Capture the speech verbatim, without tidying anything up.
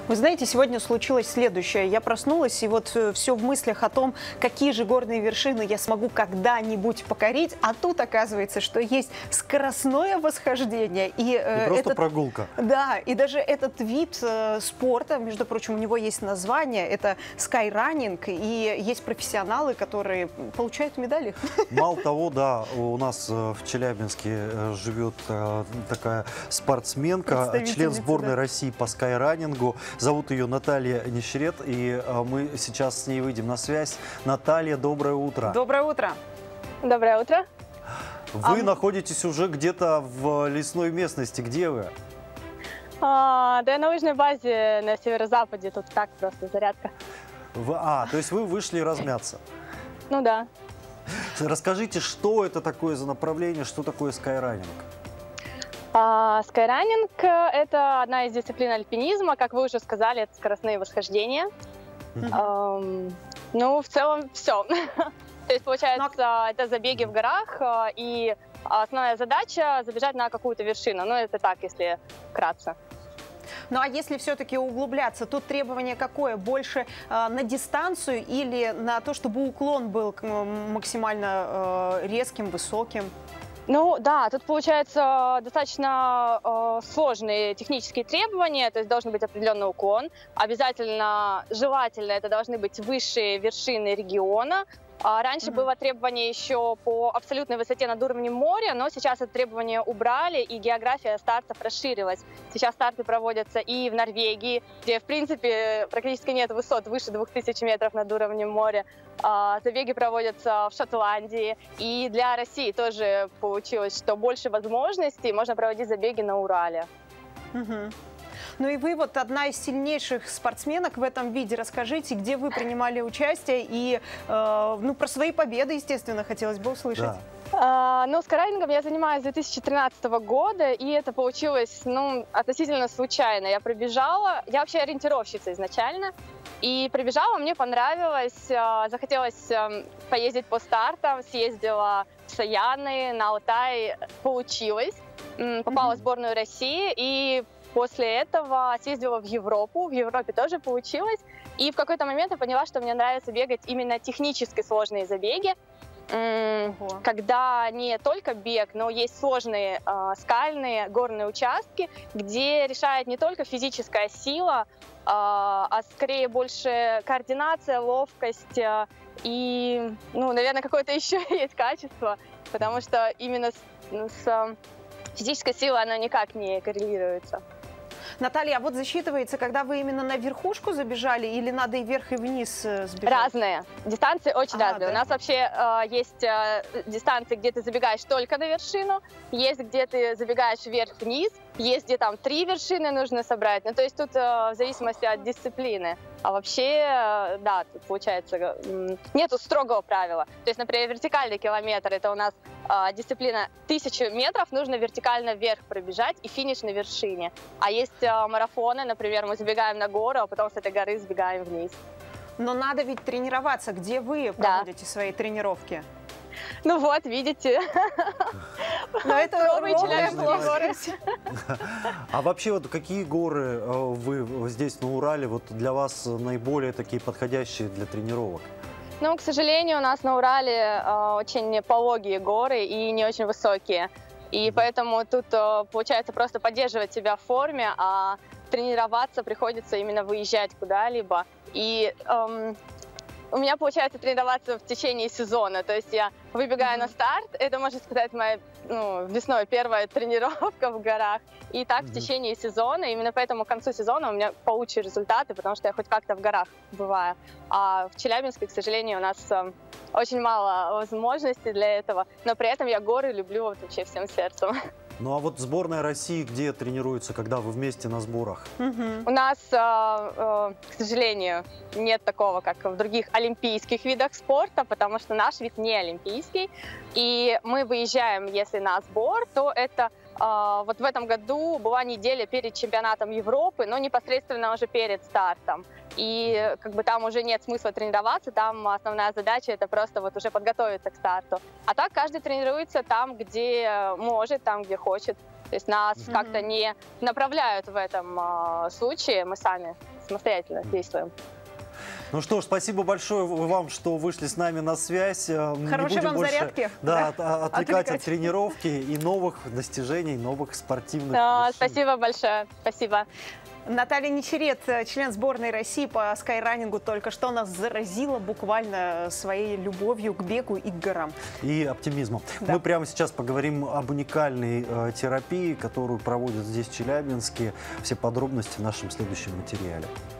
Вы знаете, сегодня случилось следующее. Я проснулась, и вот все в мыслях о том, какие же горные вершины я смогу когда-нибудь покорить. А тут оказывается, что есть скоростное восхождение. И, э, и просто этот, прогулка. Да, и даже этот вид э, спорта, между прочим, у него есть название, это скайраннинг. И есть профессионалы, которые получают медали. Мало того, да, у нас в Челябинске живет такая спортсменка, член сборной да. России по скайранингу. Зовут ее Наталья Нищерет, и мы сейчас с ней выйдем на связь. Наталья, доброе утро. Доброе утро. Доброе утро. Вы а... находитесь уже где-то в лесной местности. Где вы? А, да я на лыжной базе на северо-западе, тут так просто зарядка. Вы... А, то есть вы вышли размяться? Ну да. Расскажите, что это такое за направление, что такое скайранинг? А, скайранинг – это одна из дисциплин альпинизма, как вы уже сказали, это скоростные восхождения. Mm-hmm. а, ну, в целом, все. То есть, получается, это забеги в горах, и основная задача – забежать на какую-то вершину. Ну, это так, если вкратце. Ну а если все-таки углубляться, тут требование какое? Больше э, на дистанцию или на то, чтобы уклон был максимально э, резким, высоким? Ну да, тут получается достаточно э, сложные технические требования, то есть должен быть определенный уклон. Обязательно, желательно, это должны быть высшие вершины региона. А раньше mm-hmm. было требование еще по абсолютной высоте над уровнем моря, но сейчас это требование убрали, и география стартов расширилась. Сейчас старты проводятся и в Норвегии, где, в принципе, практически нет высот выше двух тысяч метров над уровнем моря. А забеги проводятся в Шотландии. И для России тоже получилось, что больше возможностей, можно проводить забеги на Урале. Mm-hmm. Ну и вы вот одна из сильнейших спортсменок в этом виде. Расскажите, где вы принимали участие и э, ну, про свои победы, естественно, хотелось бы услышать. Да. А, ну, скайранингом я занимаюсь с две тысячи тринадцатого года, и это получилось, ну, относительно случайно. Я пробежала, я вообще ориентировщица изначально, и пробежала, мне понравилось, захотелось поездить по стартам, съездила в Саяны, на Алтай, получилось, попала mm-hmm. в сборную России, и после этого съездила в Европу, в Европе тоже получилось, и в какой-то момент я поняла, что мне нравится бегать именно технически сложные забеги, Ого. когда не только бег, но есть сложные э, скальные горные участки, где решает не только физическая сила, э, а скорее больше координация, ловкость э, и, ну, наверное, какое-то еще есть качество, потому что именно с, с физической силой она никак не коррелируется. Наталья, а вот засчитывается, когда вы именно на верхушку забежали или надо и вверх, и вниз сбежать? Разные. Дистанции очень а, разные. Да? У нас вообще э, есть э, дистанции, где ты забегаешь только на вершину, есть где ты забегаешь вверх-вниз, есть где там три вершины нужно собрать. Ну, то есть тут э, в зависимости от дисциплины. А вообще, э, да, тут получается, э, нету строгого правила. То есть, например, вертикальный километр, это у нас э, дисциплина тысячу метров, нужно вертикально вверх пробежать и финиш на вершине. А есть э, марафоны, например, мы забегаем на гору, а потом с этой горы сбегаем вниз. Но надо ведь тренироваться. Где вы проводите да. свои тренировки? Ну вот, видите. Но это горы. А вообще, вот какие горы вы здесь на Урале вот для вас наиболее такие подходящие для тренировок? Ну, к сожалению, у нас на Урале э, очень пологие горы и не очень высокие. И поэтому тут э, получается просто поддерживать себя в форме, а тренироваться приходится именно выезжать куда-либо. И эм, у меня получается тренироваться в течение сезона, то есть я выбегаю mm-hmm. на старт, это, можно сказать, моя ну, весной первая тренировка в горах, и так mm-hmm. в течение сезона, именно поэтому к концу сезона у меня получше результаты, потому что я хоть как-то в горах бываю. А в Челябинске, к сожалению, у нас э, очень мало возможностей для этого, но при этом я горы люблю вот вообще всем сердцем. Ну а вот сборная России где тренируется, когда вы вместе на сборах? Угу. У нас, э, э, к сожалению, нет такого, как в других олимпийских видах спорта, потому что наш вид не олимпийский. И мы выезжаем, если на сбор, то это э, вот в этом году была неделя перед чемпионатом Европы, но непосредственно уже перед стартом. И как бы там уже нет смысла тренироваться, там основная задача это просто вот уже подготовиться к старту. А так каждый тренируется там, где может, там, где хочет. То есть нас mm-hmm. как-то не направляют в этом э, случае, мы сами самостоятельно действуем. Ну что ж, спасибо большое вам, что вышли с нами на связь. Хорошей вам больше, зарядки. Да, Да. От, отвлекать, Отвлекать от тренировки и новых достижений, новых спортивных Да, вершин. спасибо большое. Спасибо. Наталья Нечерет, член сборной России по скайранингу, только что нас заразила буквально своей любовью к бегу и к горам. И оптимизмом. Да. Мы прямо сейчас поговорим об уникальной э, терапии, которую проводят здесь, в Челябинске. Все подробности в нашем следующем материале.